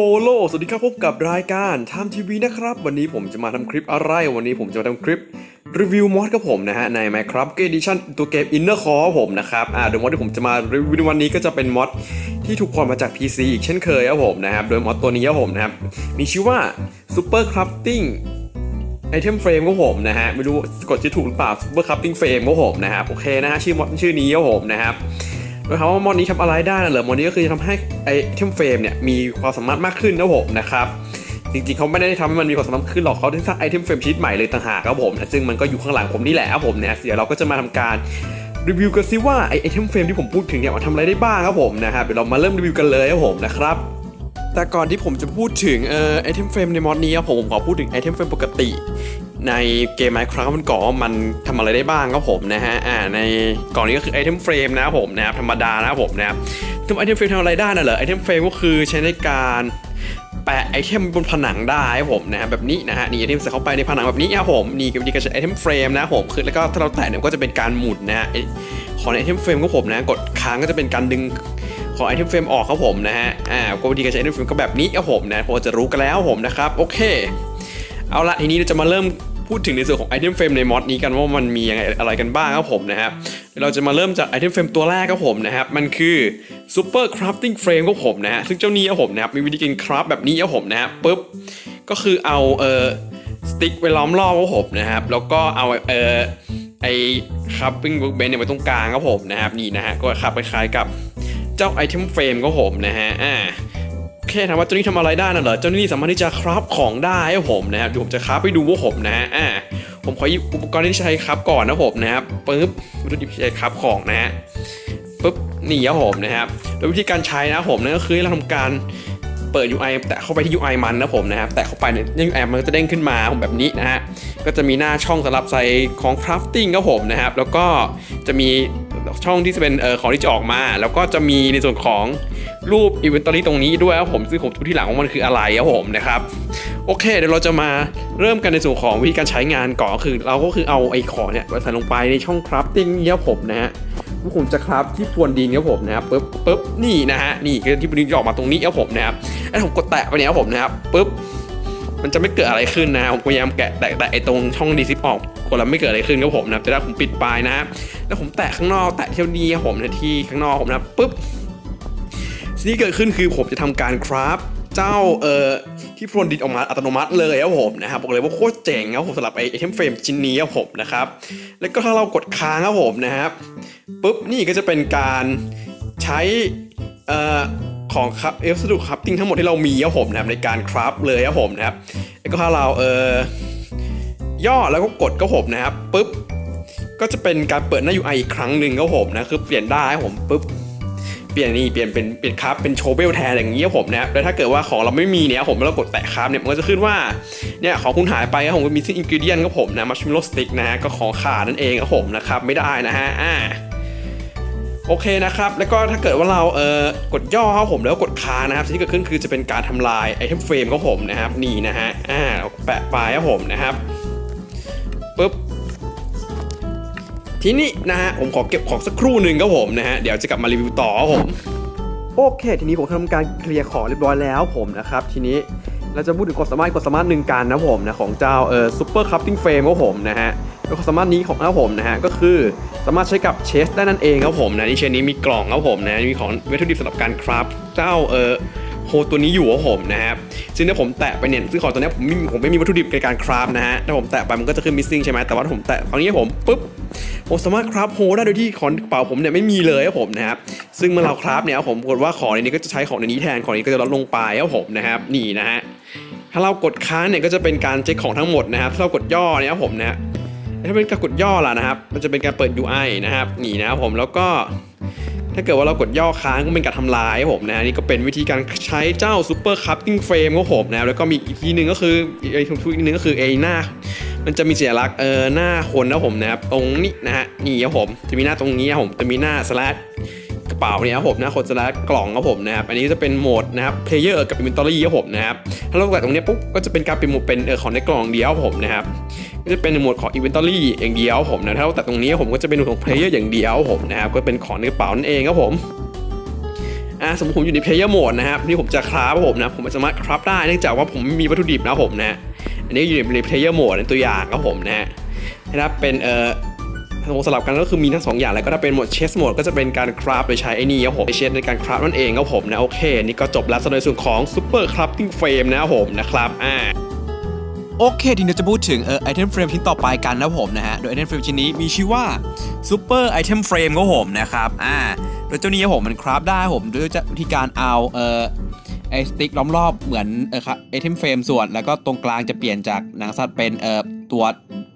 โลสวัสดีครับพบกับรายการ Time TV นะครับวันนี้ผมจะมาทำคลิปอะไรวันนี้ผมจะมาทำคลิปรีวิวมอดกับผมนะฮะใน Minecraft Edition ตัวเกม Inner Core ผมนะครับโดยมอดที่ผมจะมารีวิววันนี้ก็จะเป็นมอดที่ถูกพอร์ตมาจาก PC อีกเช่นเคยครับผมนะครับโดยมอดตัวนี้ครับผมนะครับมีชื่อว่า Super Crafting Item Frame ครับผมนะฮะไม่รู้กดชื่อถูกหรือเปล่า Super Crafting Frame ครับผมนะครับโอเคนะฮะชื่อมอดชื่อนี้ครับผมนะครับโดยถามว่ามอดนี้ทำอะไรได้นะเหรอมอดนี้ก็คือทำให้ไอเทมเฟรมเนี่ยมีความสามารถมากขึ้นนะผมนะครับจริงๆเขาไม่ได้ทำให้มันมีความสามารถขึ้นหรอกเขาได้สร้างไอเทมเฟรมชนิดใหม่เลยต่างหากครับผมซึ่งมันก็อยู่ข้างหลังผมนี่แหละครับผมเนี่ยเดี๋ยวเราก็จะมาทำการรีวิวกันซิว่าไอเทมเฟรมที่ผมพูดถึงเนี่ยมันทำอะไรได้บ้างครับผมนะครับเดี๋ยวเรามาเริ่มรีวิวกันเลยครับผมนะครับแต่ก่อนที่ผมจะพูดถึงไอเทมเฟรมในมอดนี้ครับผมขอพูดถึงไอเทมเฟรมปกติในเกม Minecraft มันก่อมันทำอะไรได้บ้างครับผมนะฮะในก่อนนี้ก็คือไอเทมเฟรมนะครับผมนะครับธรรมดานะครับผมนะครับไอเทมเฟรมทำอะไรได้นะเหรอไอเทมเฟรมก็คือใช้ในการแปะไอเทมบนผนังได้ครับผมนะแบบนี้นะฮะนี่ไอเทมใส่เข้าไปในผนังแบบนี้ครับผมนี่ก็จะใช้ไอเทมเฟรมนะผมคือแล้วก็ถ้าเราแตะเนี่ยก็จะเป็นการหมุนนะฮะของไอเทมเฟรมก็ผมนะกดค้างก็จะเป็นการดึงของไอเทมเฟรมออกครับผมนะฮะก็วิธีการใช้ไอเทมเฟรมก็แบบนี้ครับผมนะพอจะรู้กันแล้วผมนะครับโอเคเอาละทีนี้เราจะมาเริ่มพูดถึงในส่วนของไอเทมเฟรมในมอดนี้กันว่ามันมีอะไรกันบ้างครับผมนะครับเราจะมาเริ่มจากไอเทมเฟรมตัวแรกครับผมนะครับมันคือ Super Crafting Frame ครับผมนะฮะซึ่งเจ้านี้ครับผมนะครับมีวิธีการคราฟแบบนี้ครับผมนะฮะปุ๊บก็คือเอาสติ๊กไว้ล้อมรอบครับผมนะครับแล้วก็เอาไอ Crafting Workbench เนี่ยไว้ตรงกลางครับผมนะครับนี่นะฮะก็คราฟคล้ายๆกับเจ้าไอเทมเฟรมครับผมนะฮะโอเคถามว่าเจ้านี้ทำอะไรได้นะเหรอเจ้านี้สามารถที่จะคราฟของได้ครับผมนะครับเดี๋ยวผมจะคราฟไปดูว่าผมนะฮะผมขอหยิบอุปกรณ์ที่ใช้คราฟก่อนนะผมนะครับปึ๊บวัตถุดิบที่ใช้คราฟของนะฮะปึ๊บนี่ครับผมนะครับโดยวิธีการใช้นะผมนั่นก็คือเราทำการเปิด UI แตะเข้าไปที่ UI มันนะผมนะครับแตะเข้าไปเนี่ย UI มันก็จะเด้งขึ้นมาผมแบบนี้นะฮะก็จะมีหน้าช่องสำหรับใส่ของ crafting ครับผมนะครับแล้วก็จะมีช่องที่จะเป็นของที่จะออกมาแล้วก็จะมีในส่วนของรูป inventory ตรงนี้ด้วยครับผมซึ่งผมดูที่หลังว่ามันคืออะไรครับผมนะครับโอเคเดี๋ยวเราจะมาเริ่มกันในส่วนของวิธีการใช้งานก่อนคือเราก็คือเอาไอ้ของเนี่ยใส่ลงไปในช่อง crafting นี้ครับผมนะฮะผมจะคราฟที่พรวนดินครับผมนะครับปึ๊บนี่นะฮะนี่คือที่พรวนดินจะออกมาตรงนี้ครับผมนะครับไอ้ผมกดแตะไปเนี่ยครับผมนะครับปึ๊บมันจะไม่เกิดอะไรขึ้นนะผมพยายามแกะแต่ไอ้ตรงช่องดีซิปออกคนละไม่เกิดอะไรขึ้นครับผมนะแต่ถ้าผมปิดปลายนะแล้วผมแตะข้างนอกแตะเที่ยวดีครับผมนะที่ข้างนอกผมนะปึ๊บสิ่งที่เกิดขึ้นคือผมจะทำการคราฟเจ้าที่พรวนดินออกมาอัตโนมัติเลยครับผมนะครับบอกเลยว่าโคตรเจ๋งครับผมสำหรับไอเทมเฟรมชิ้นนี้ครับผมนะครับแล้วก็ถ้าเรากดค้างครับผมนะครับปุ๊บนี่ก็จะเป็นการใช้ของครับวัสดุครับติ้งทั้งหมดที่เรามีครับผมนะครับในการคราฟเลยครับผมนะครับแล้วก็ถ้าเราย่อแล้วก็กดครับผมนะครับปุ๊บก็จะเป็นการเปิดหน้า UI อีกครั้งหนึ่งครับผมนะคือเปลี่ยนได้ครับผมปุ๊บเปลี่ยนเป็นคราฟเป็นโชเวลแทนอย่างนี้ครับผมนะแล้วถ้าเกิดว่าของเราไม่มีเนี่ยผมแล้วกดแตะคราฟเนี่ยมันก็จะขึ้นว่าเนี่ยของคุณหายไปครับผมก็มีซิ่งอินกิวเดียนครับผมนะมัชเมลโล่สติ๊กนะฮะก็ของขาดนั่นเองครับผมนะครับไม่ได้นะฮะโอเคนะครับแล้วก็ถ้าเกิดว่าเรากดย่อครับผมแล้วกดค้างนะครับสิ่งที่เกิดขึ้นคือจะเป็นการทำลายไอเทมเฟรมครับผมนะครับนี่นะฮะเราแปะปลายครับผมนะครับปึ๊บทีนี้นะฮะผมขอเก็บของสักครู่หนึ่งครับผมนะฮะเดี๋ยวจะกลับมารีวิวต่อครับผมโอเคทีนี้ผมทำการเคลียร์ของเรียบร้อยแล้วผมนะครับทีนี้เราจะพูดถึงความสามารถหนึ่งการนะผมนะของเจ้าSuper Crafting Frameครับผมนะฮะความสามารถนี้ของผมนะฮะก็คือสามารถใช้กับเชสได้นั่นเองครับผมนะที่เชนนี้มีกล่องครับผมนะมีของวัตถุดิบสำหรับการคราฟเจ้าโฮตัวนี้อยู่ครับผมนะครับซึ่งถ้าผมแตะไปเนี่ยซึ่งของตัวนี้ผมไม่มีวัตถุดิบในการคราฟนะฮะถ้าผมแตะไปมันก็จะขึ้น missing ใช่ไหมแต่ว่าถ้าผมแตะตรงนี้ผมปุ๊บผมสามารถคราฟโฮได้โดยที่ของกระเป๋าผมเนี่ยไม่มีเลยครับผมนะครับซึ่งเมื่อเราคราฟเนี่ยผมกดว่าของในนี้ก็จะใช้ของในนี้แทนของนี้ก็จะลดลงไปครับผมนะครับนี่นะฮะถ้าเรากดค้างเนี่ยก็จะเป็นการเช็คของทั้งหมดนะครับถ้าเรากดย่อเนี่ยครับผมนะถ้าเป็นการกดย่อล่ะนะครับมันจะเป็นการเปิด UI นะครับนี่นะครับผมแล้วก็ถ้าเกิดว่าเรากดย่อค้างก็เป็นการทำลายครับผมนะนี่ก็เป็นวิธีการใช้เจ้า Super Crafting Frameครับผมนะแล้วก็มีอีกทีหนึ่งก็คืออีกนึงก็คือหน้ามันจะมีสัญลักษณ์หน้าคนนะผมนะครับตรงนี้นะฮะนี่ครับผมจะมีหน้าตรงนี้ครับผมจะมีหน้าสแลชกระเป๋าเนี่ยครับผมนะคนสแลชกล่องครับผมนะครับอันนี้จะเป็นโหมดนะครับ Player กับ Inventory ครับผมนะครับถ้าเราแตะตรงนี้ปุ๊บก็จะเป็นการเป็นโหมดเป็นของในกล่องเดียวผมนะครับก็จะเป็นในโหมดของ Inventory อย่างเดียวผมนะถ้าเราแตะตรงนี้ผมก็จะเป็นโหมดของ Player อย่างเดียวผมนะครับก็เป็นของในกระเป๋านั่นเองครับผมสมมติผมอยู่ใน Player Mode นะครับนี่ผมจะคราฟผมนะผมสามารถคราฟได้เนื่องจากว่าผมไม่มีวัตถุดิบนะผมนะอันนี้อยู่ใน Player Mode ในตัวอย่างครับผมนะถ้าเป็นสลับกันก็คือมีทั้ง2อย่างแล้วก็ถ้าเป็นโหมด Chess Mode ก็จะเป็นการคราฟโดยใช้ไอ้นี่ครับผมเชสในการคราฟนั่นเองครับผมนะโอเคนี่ก็จบแล้วในส่วนของ Super Crafting Frame นะครับผมนะครับโอเคทีนี้จะพูดถึงไอเทมเฟรมชิ้นต่อไปกันนะผมนะฮะโดยไอเทมเฟรมชิ้นนี้มีชื่อว่า Super Item Frame ครับผมนะครับโดยเจ้านี้ครับผมมันคราฟได้ผมโดยวิธีการเอาไอสติ๊กล้อมรอบเหมือนครับไอเทมเฟรมส่วนแล้วก็ตรงกลางจะเปลี่ยนจากหนังสัตว์เป็นตัว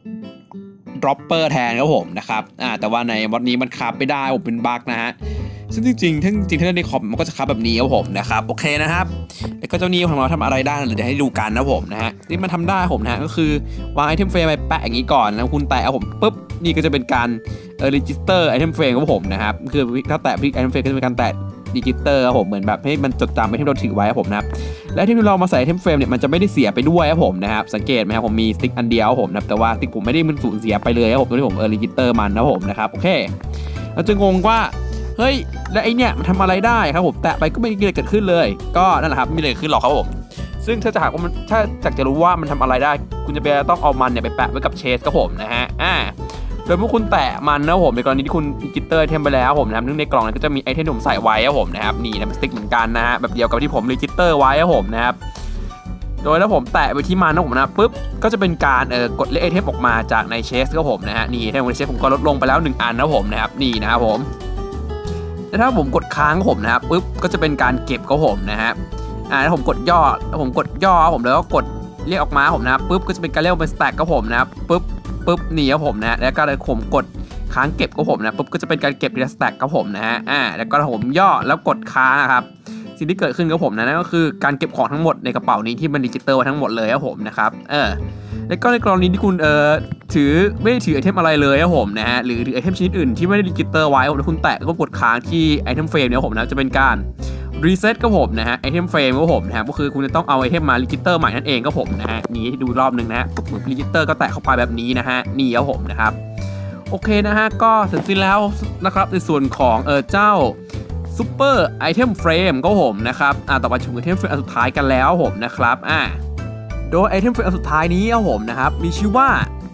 dropper แทนครับผมนะครับแต่ว่าในวันนี้มันคราฟไม่ได้ผมเป็นบั๊กนะฮะซึ่งจริงถ้าในคอมมันก็จะคราฟแบบนี้ครับผมนะครับโอเคนะครับแล้วก็เจ้านี้ของเราทำอะไรได้เดี๋ยวให้ดูกันนะผมนะฮะที่มันทำได้ผมนะก็คือวางไอเทมเฟรมไปแปะอย่างนี้ก่อนแล้วคุณแตะผมปุ๊บนี่ก็จะเป็นการregister ไอเทมเฟรมครับผมนะครับคือถ้าแตะไอเทมเฟรมก็จะเป็นการแตะดิจิเตอร์ครับผมเหมือนแบบให้มันจดจำไอเทมเราถือไว้ครับผมนะครับและที่เรามาใส่ไอเทมเฟรมเนี่ยมันจะไม่ได้เสียไปด้วยครับผมนะครับสังเกตไหมครับผมมีสติ๊กอันเดียวครับผมนะแต่ว่าสติ๊กผมไม่ได้มันสูญเสียไปเลยครับผมตอนที่ผมดิจิเตอร์มันนะผมนะครับโอเคเราจะงงว่าเฮ้ยแล้วไอเนี่ยมันทำอะไรได้ครับผมแตะไปก็ไม่มีอะไรเกิดขึ้นเลยก็นั่นแหละครับไม่มีอะไรเกิดขึ้นหรอกครับผมซึ่งถ้าจะหากว่ามันถ้าจะรู้ว่ามันทำอะไรได้คุณจะไปต้องเอามันเนี่ยไปแปะไว้กับเชสครับผมนะฮะโดยเมื่อคุณแตะมันนะผมในกรณีที่คุณดิจิเตอร์ไอเทมไปแล้วผมนะครับในกล่องนั้นก็จะมีไอเทมผมใส่ไว้ครับผมนะครับนี่นะเป็นสติ๊กเหมือนกันนะฮะแบบเดียวกับที่ผมดิจิเตอร์ไว้ครับผมนะครับโดยถ้าผมแตะไปที่มันนะผมนะปุ๊บก็จะเป็นการกดเลขไอเทมออกมาจากในเชสครับผมนะฮะนี่ไอเทมในเชสผมก็ลดลงไปแล้ว1อันนะผมนะครับนี่นะครับผมแล้วถ้าผมกดค้างผมนะครับปุ๊บก็จะเป็นการเก็บครับผมนะฮะถ้าผมกดย่อผมแล้วก็กดเรียกออกมาผมนะครับปุ๊บก็จะเป็นการเรียกเป็นสแต็กครับผมนะครับปุ๊บนี่ครับผมนะแล้วก็เลยผมกดค้างเก็บครับผมนะปุ๊บก็จะเป็นการเก็บทีละสแต็กครับผมนะฮะแล้วก็ผมย่อแล้วกดค้างนะครับสิ่งที่เกิดขึ้นกับผมนะนั่นก็คือการเก็บของทั้งหมดในกระเป๋านี้ที่มันดิจิตอลทั้งหมดเลยครับผมนะครับแล้วก็ในกรณีที่คุณถือไม่ได้ถือไอเทมอะไรเลยครับผมนะฮะหรือไอเทมชนิดอื่นที่ไม่ได้ดิจิตอลไว้แล้วคุณแตะก็กดค้างที่ไอเทมเฟรมเนี่ยผมนะจะเป็นการรีเซ็ตครับผมนะฮะไอเทมเฟรมครับผมนะครับก็คือคุณจะต้องเอาไอเทมมาดิจิตอลใหม่นั่นเองครับผมนะฮะนี่ให้ดูรอบนึงนะฮะปุ๊บดิจิตอลก็แตะเข้าไปแบบนี้นะฮะนี่ครับผมนะครับโอเคนะฮะก็เสร็จสิ้นแล้วนะครับในส่วนของเจ้าSuper Item Frame ก็ผมนะครับต่อไปถึงไอเทมเฟรมอันสุดท้ายกันแล้วผมนะครับโดยไอเทมเฟรมอันสุดท้ายนี้ครับผมนะครับมีชื่อว่า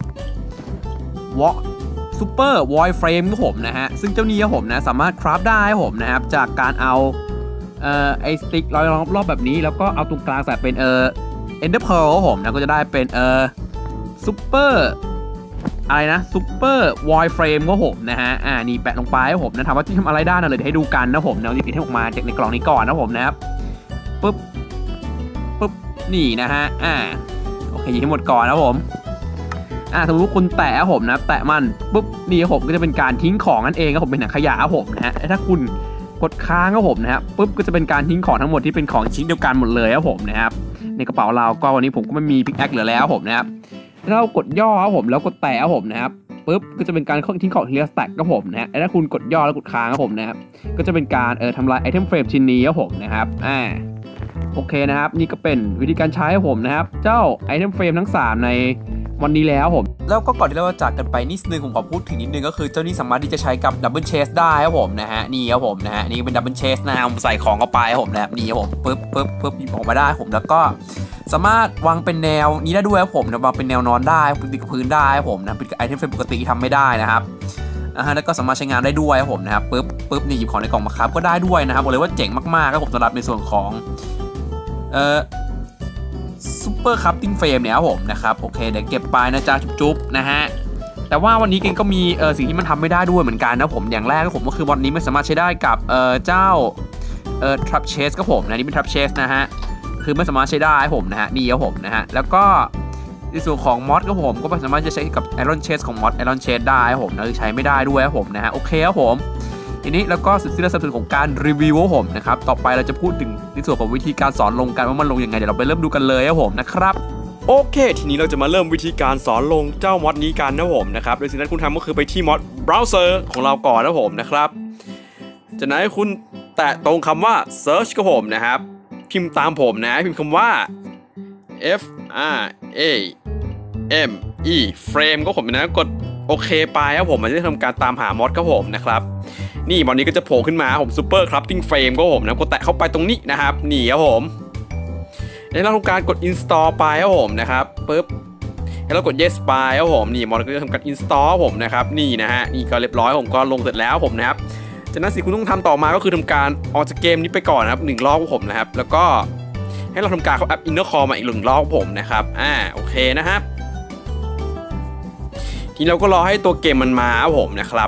Super Void Frame ก็ผมนะฮะซึ่งเจ้านี้ครับผมนะสามารถคราฟได้ครับผมนะครับจากการเอาไอสติ๊กรอบแบบนี้แล้วก็เอาตรงกลางใส่เป็นEnder Pearl ครับผมนะก็จะได้เป็นSuperอะไรนะ Super Void Frame ก็ผมนะฮะนี่แปะลงไปครับผมนะถามว่าที่ทำอะไรได้นะเลยเดี๋ยวให้ดูกันนะผมนะหยิบไอเทมออกมาจากในกล่องนี้ก่อนนะผมนะครับปุ๊บนี่นะฮะโอเคหยิบให้หมดก่อนนะผมสมมติคุณแตะผมนะแตะมันปุ๊บนี่ครับผมก็จะเป็นการทิ้งของนั่นเองครับผมเป็นถังขยะครับผมนะฮะถ้าคุณกดค้างครับผมนะครับปุ๊บก็จะเป็นการทิ้งของทั้งหมดที่เป็นของชิ้นเดียวกันหมดเลยครับผมนะครับในกระเป๋าเราก็วันนี้ผมก็ไม่มีพิกแอคเหลือแล้วผมนะครับถ้าเรากดย่อครับผมแล้วกดแตะครับผมนะครับปุ๊บก็จะเป็นการทิ้งของทีละสแต็กครับผมนะฮะถ้าคุณกดย่อแล้วกดค้างครับผมนะครับก็จะเป็นการทำลายไอเทมเฟรมชิ้นนี้ครับผมนะครับโอเคนะครับนี่ก็เป็นวิธีการใช้ครับผมนะครับเจ้าไอเทมเฟรมทั้ง3ในวันนี้แล้วผมแล้วก็ก่อนที่เราจะจากกันไปนิดนึงผมขอพูดถึงนิดนึงก็คือเจ้านี้สามารถที่จะใช้กับดับเบิลเชสได้ครับผมนะฮะนี่ครับผมนะฮะนี่เป็นดับเบิลเชสนะผมใส่ของเข้าไปครับผมนะครับนี่ครับผมปุ๊บหยิบออกมาได้ผมแล้วก็สามารถวางเป็นแนวนี้ได้ด้วยครับผมนะวางเป็นแนวนอนได้ติดกับพื้นได้ครับผมนะเป็นไอเทมเฟรมปกติทำไม่ได้นะครับแล้วก็สามารถใช้งานได้ด้วยครับผมนะครับปุ๊บนี่หยิบของในกล่องมาครับก็ได้ด้วยนะครับบอกเลยว่าเจ๋งมากๆครับผมสำหรับในส่วนของSuper Crafting Frame เนี่ยครับผมนะครับโอเคเดี๋ยวเก็บไปนะจ๊ะจุ๊บๆนะฮะแต่ว่าวันนี้เกมก็มีสิ่งที่มันทำไม่ได้ด้วยเหมือนกันนะผมอย่างแรกผมก็คือวันนี้ไม่สามารถใช้ได้กับเจ้าTrap Chase ครับผมนะนี่เป็น Trap Chase นะฮะคือไม่สามารถใช้ได้ผมนะฮะนี่ครับผมนะฮะแล้วก็ในส่วนของมอดครับผมก็ไม่สามารถจะใช้กับ Iron Chase ของมอด Iron Chase ได้ครับผมนะคือใช้ไม่ได้ด้วยครับผมนะฮะโอเคครับผมทีนี้แล้วก็สิ่งที่เราสนับสนุนของการรีวิวผมนะครับต่อไปเราจะพูดถึงในส่วนของวิธีการสอนลงกันว่ามันลงยังไงเดี๋ยวเราไปเริ่มดูกันเลยครับผมนะครับโอเคทีนี้เราจะมาเริ่มวิธีการสอนลงเจ้ามอดนี้กันนะผมนะครับโดยสิ่งที่คุณทำก็คือไปที่มอดเบราว์เซอร์ของเราก่อนนะผมนะครับจากนั้นคุณแตะตรงคำว่า search กับผมนะครับพิมพ์ตามผมนะพิมพ์คำว่า frame ก็ผมนะกดโอเคไปครับผมมันจะทำการตามหามอดครับผมนะครับนี่มอนนี้ก็จะโผล่ขึ้นมาผมซูเปอร์คราฟติ้งเฟรมก็ผมนะกดแตะเข้าไปตรงนี้นะครับนี่ครับผมแล้วเราทำการกด install ไปครับผมนะครับปึ๊บแล้วเรากด yes ไปครับผมนี่มอนก็จะทำการ install ผมนะครับนี่นะฮะนี่ก็เรียบร้อยผมก็ลงเสร็จแล้วผมนะครับจากนั้นสิ่งคุณต้องทำต่อมาก็คือทำการออกจากเกมนี้ไปก่อนนะครับ1 รอบผมนะครับแล้วก็ให้เราทำการเข้าแอป Inner Core มาอีก1 รอบผมนะครับโอเคนะครับทีนี้เราก็รอให้ตัวเกมมันมาครับผมนะครับ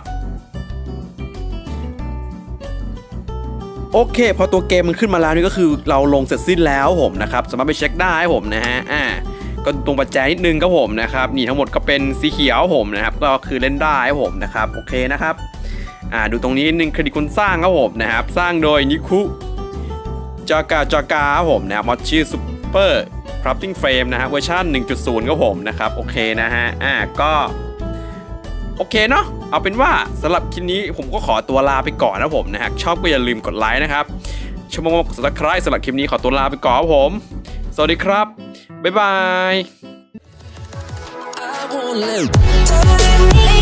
โอเคพอตัวเกมมันขึ้นมาแล้วนี่ก็คือเราลงเสร็จสิ้นแล้วผมนะครับสามารถไปเช็คได้ผมนะฮะก็ตรงปัจจัยนิดนึงครับผมนะครับนี่ทั้งหมดก็เป็นสีเขียวผมนะครับก็คือเล่นได้ครับผมนะครับโอเคนะครับดูตรงนี้นิดนึงเครดิตคนสร้างครับผมนะครับสร้างโดยนิคุจากาครับผมนะครับมอดชื่อซูเปอร์คราฟติ้งเฟรมนะฮะเวอร์ชัน 1.0 ครับผมนะครับโอเคนะฮะก็โอเคเนาะเอาเป็นว่าสำหรับคลิปนี้ผมก็ขอตัวลาไปก่อนนะผมนะฮะชอบก็อย่าลืมกดไลค์นะครับชมกด Subscribe สำหรับคลิปนี้ขอตัวลาไปก่อนครับผมสวัสดีครับบ๊ายบาย